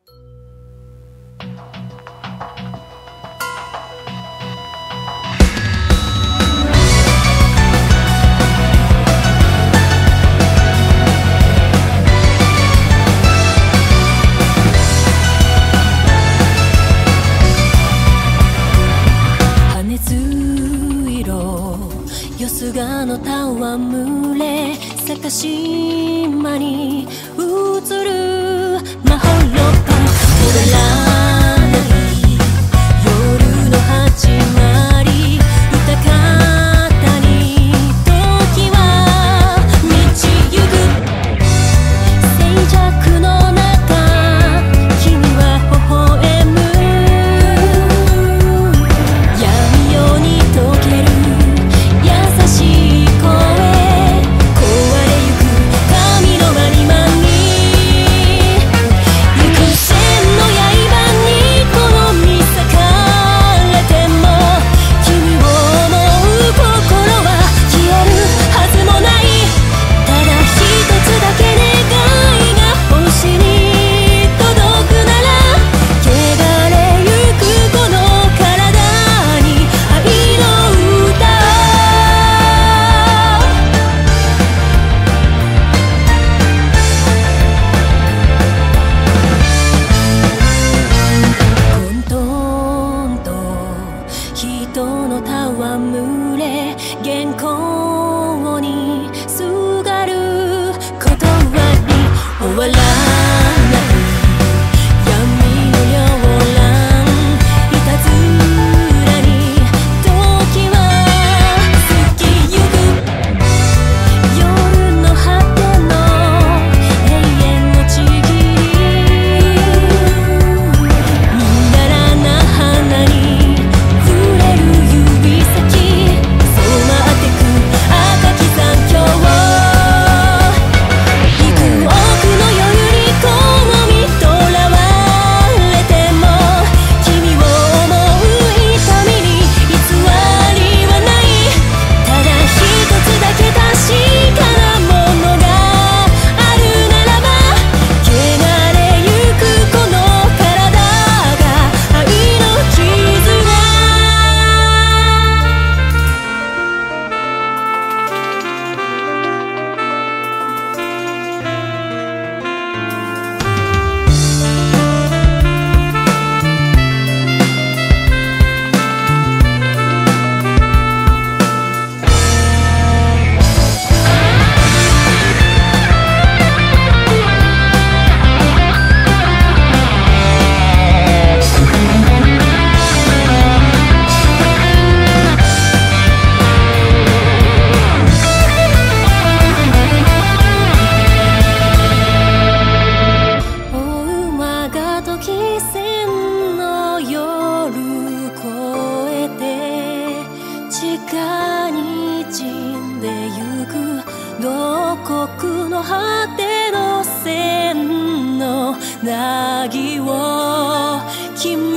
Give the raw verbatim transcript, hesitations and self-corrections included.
すがの戯れ坂島に映るまほろば終わらない夜の始まり歌方に時は満ちゆく静寂の中君は微笑む闇夜に溶ける優しい声壊れゆく髪のまにまに行く線の刃にこの見裂かれても君を思う心は消えるはずもないただ一つだけ願いが星に届くなら汚れゆくこの体に愛の歌混沌と人の戯れ原稿にすがる言葉に終わらない闇のようないたずらに時は過ぎゆく夜の果ての永遠のちぎりみだらな花に触れる指先染まってく赤き残響幾億の夜にこの身とらわれても君を思う痛みに偽りはないただ一つだけ確かなものがあるならば汚れゆくこの体が愛の絆追う間が時線の夜越えて地下に滲んでゆく洞窟の果ての線の凪を君